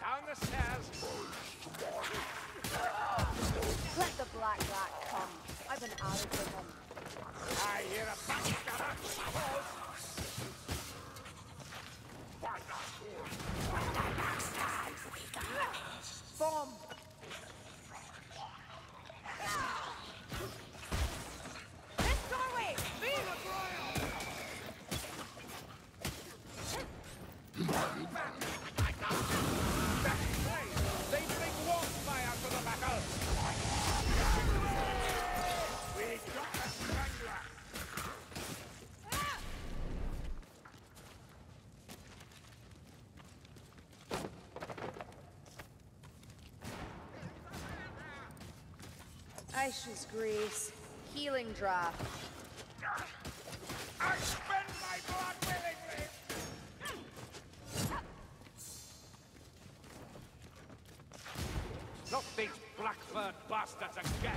Down the stairs. Let the black rat come. I've an arrow for him. I hear a backstabber. Bomb! This doorway! Move! They bring warfire to the battle. We got the strangler. Aisha's grace. Healing draft. I spend my blood willingly. Not these black-furred bastards again.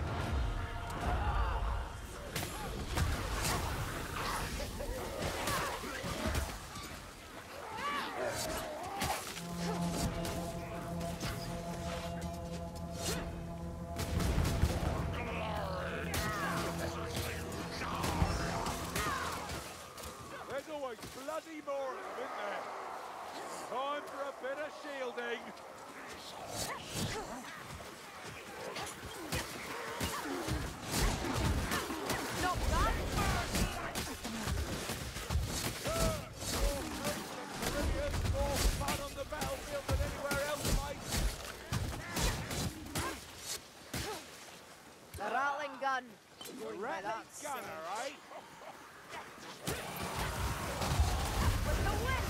There's always bloody more of them, isn't there? Time for a bit of shielding. Not that! More fun on the battlefield than anywhere else, mate. A rattling gun. Rattling gunner, eh? With the wind!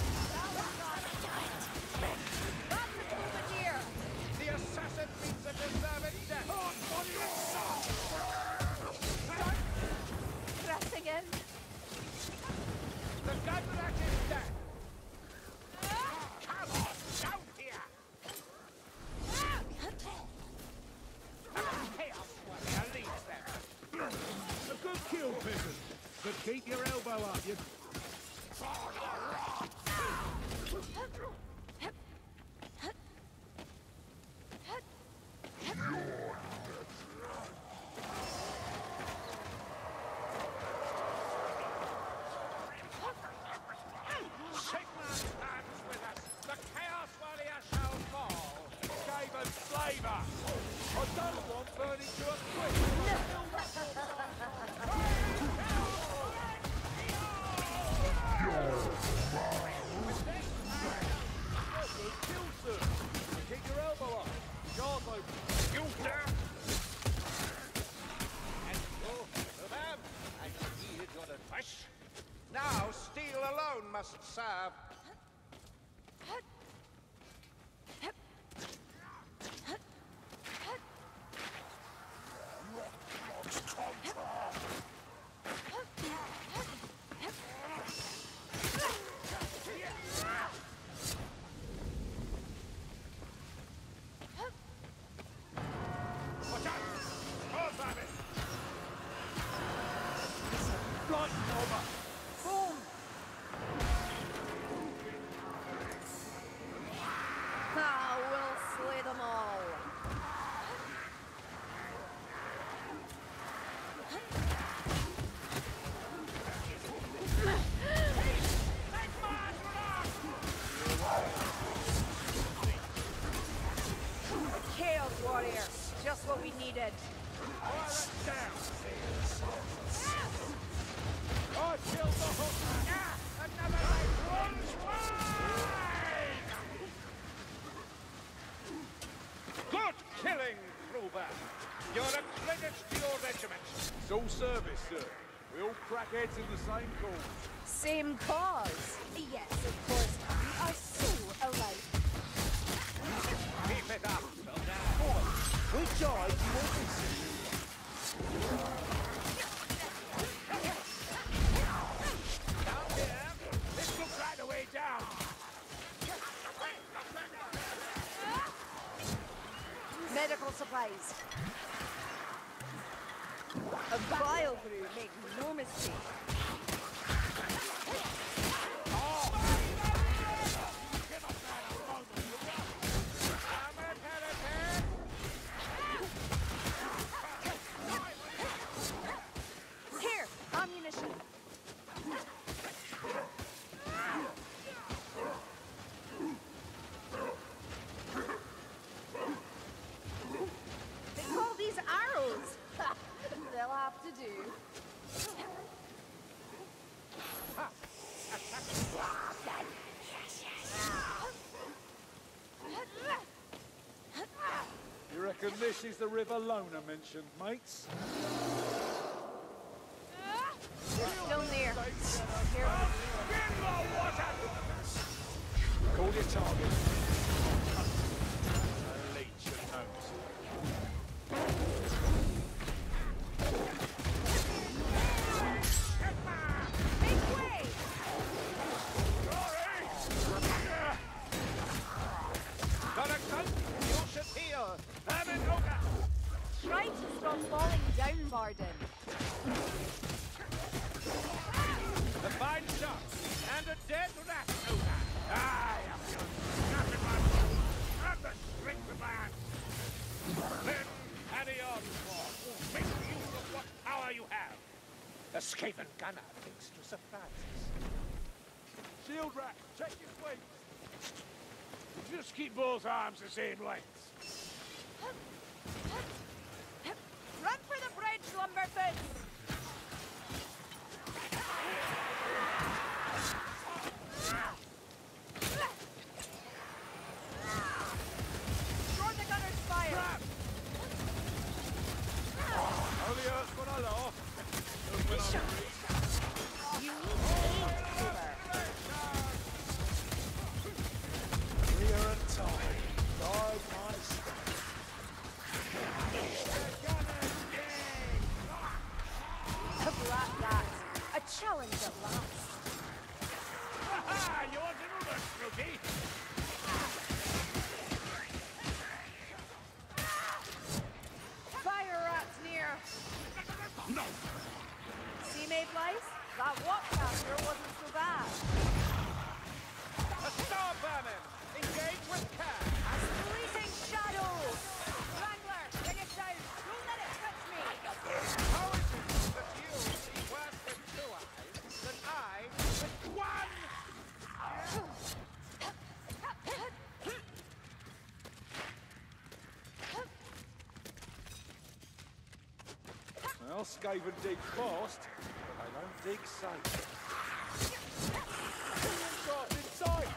That's a bombardier! The assassin meets a deserving death. Pressing in. The gunrat is dead. Come on, down here. Chaos warrior leads them. A good kill, peasant. But keep your elbow up, you... Shake man's hands with us. The chaos warrior shall fall. Shaven slaver. I don't want burning to a quick. Kill soon. Keep your elbow up. Jaws open. You dare! And go, ma'am. I heeded your advice. Now, steel alone must serve. Watch out! More rabbit! Blood over. Boom! Ah, we'll slay them all. Chaos warrior, just what we needed. Fire it down! I killed the hook. Another life runs wide! Good killing, Kruber! You're a credit to your regiment. It's all service, sir. We all crack heads in the same cause. Same cause. Yes, of course. We are so alike. Keep it up, soldier. Which eye do you want to see? Down here. This looks right the way down. Medical supplies. A vile brew, make no mistake. reckon this is the River Lona mentioned, mates? Still near. Here. Call your target. Leech and nose. Make way! You should heal. Try to stop falling down, Varden. The fine shot and a dead rat over. I am nothing but the strength of man. Then carry on, Lord. Make use of what power you have. The Skaven gunner thinks to surprise us. Shield rat, check his wings. Just keep both arms the same length. Run for the bridge, Lumberfoots! Short the gunner's fire! Only hurts when I laugh. You need aid, Cooper. Clear and tight. Guide my step. A black rat. A challenge at last. Aha! You want to know that, Snooky? Fire rats near. No! See, Mayflies? That Watchcaster wasn't so bad. A star vermin! Engage with care! A fleeting shadow! Wrangler, bring it down! Don't let it touch me! How is it that you see worse with 2 eyes than I with 1? Well, Skaven dig fast, but they don't dig safe. Shots in sight!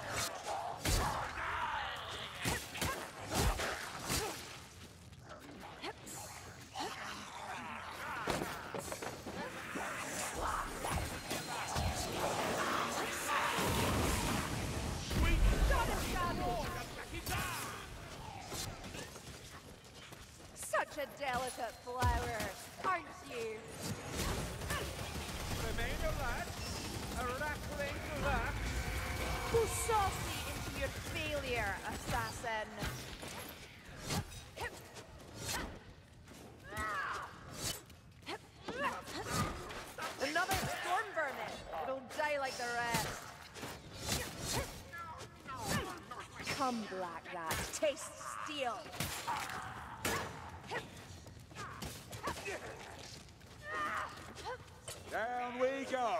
Such a delicate flower, aren't you? Remain alert. A rattling rat. Go softly into your failure, assassin. Another storm vermin. It'll die like the rest. Come, black rat. Taste steel. Down we go!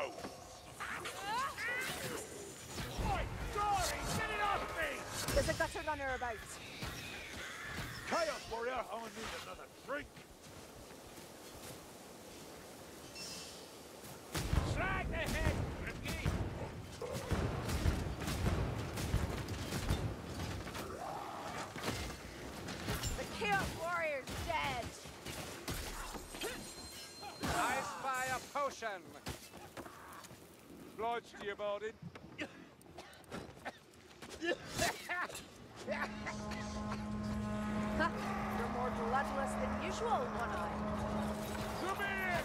Oi, Dory, get it off me! There's a gutter gunner about. Chaos warrior, I need another drink. Strike ahead, Ricky! The Chaos Warrior's dead. I spy a potion. Obliged to you, Bardin. Ha! You're more bloodless than usual, One-Eye. Come here!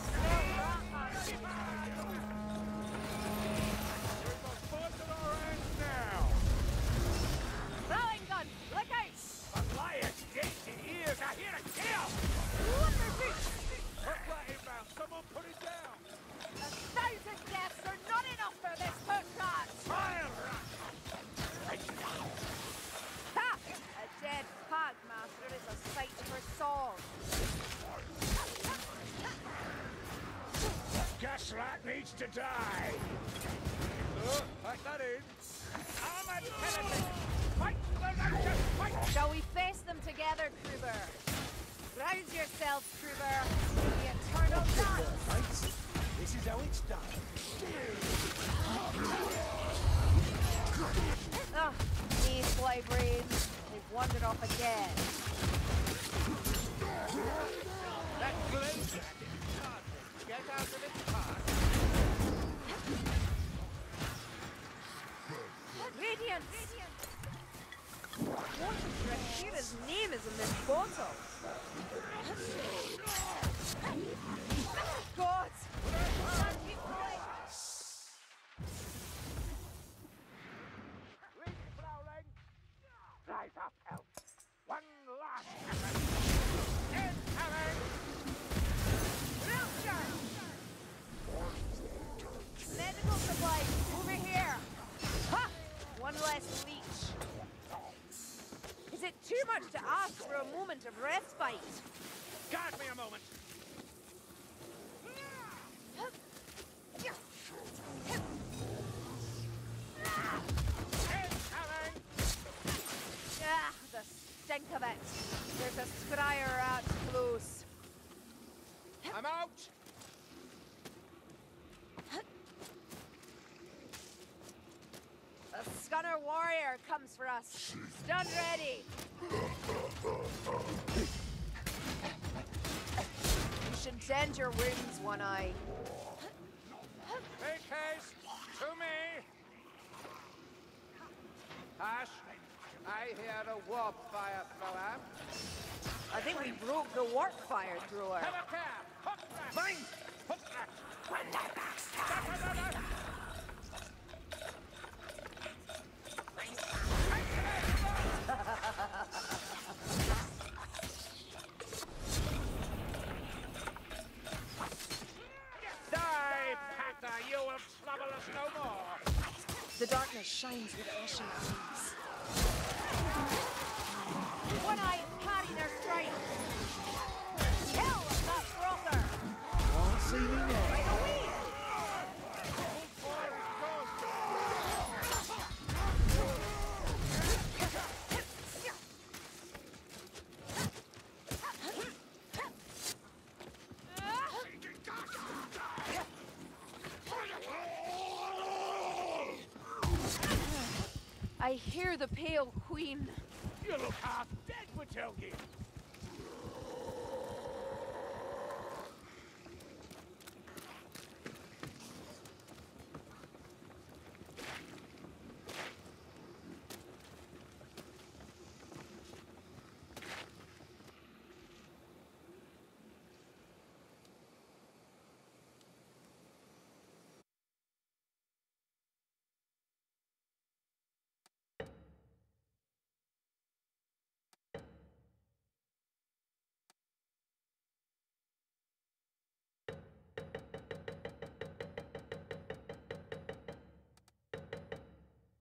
We've got blood in our hands now. Throwing gun! Look out! A liar's dainty ears are here to kill! Lumberfoots! Put that inbound. Someone put it down. 1,000 deaths are not enough for this hook rat! Fire rat! Ha! A dead pag master is a sight for swords. Gasrat needs to die! Pack that in. Armored penitent! Fight the righteous fight! Shall we face them together, Kruber? Rouse yourself, Kruber. The eternal dance! This is how it's done. Ugh, these fly brains. They've wandered off again. Get out of its path. Radiant! What if Rhaenyra's name is in this bottle? God! Keep going! Reach, Flowling! Rise up, elf. One last effort. Incoming! Rupture! Medical supplies, over here! Ha! One less leech. Is it too much to ask for a moment of respite? Guard me a moment. Incoming! Ah, the stink of it. There's a scryer rat close. I'm out! A Scunner warrior comes for us. Stand ready. You should tend your wounds, One Eye. Make haste! To me! Ash, I hear a warp fire, Floam. I think we broke the warp fire thrower. Have a care! Hook that! Mine! Hook that! Die, Panther! You will trouble us no more! The darkness shines with ashen eyes. One Eye is parrying their strike. Kill that brother! Can't see me now. Right away! I hear the Pale Queen. You look half dead, Matilgi.